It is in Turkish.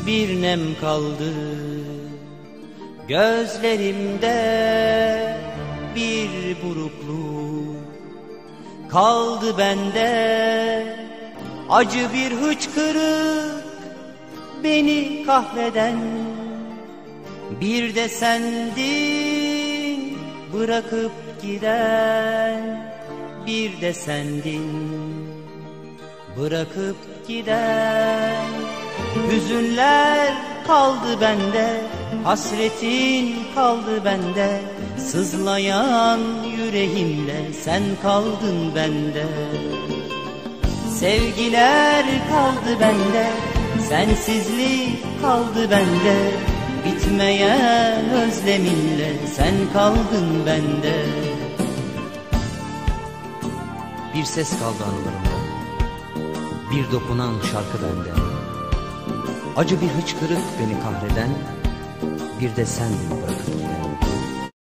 bir nem kaldı. Gözlerimde bir burukluk kaldı bende. Acı bir hıçkırık beni kahreden. Bir de sendin bırakıp giden. Bir de sendin bırakıp giden. Hüzünler kaldı bende, hasretin kaldı bende. Sızlayan yüreğimle sen kaldın bende. Sevgiler kaldı bende, sensizlik kaldı bende. Bitmeyen özleminle sen kaldın bende. Bir ses kaldı anılarımda, bir dokunan şarkı bende. Acı bir hıçkırık beni kahreden, bir de sendin bırakıp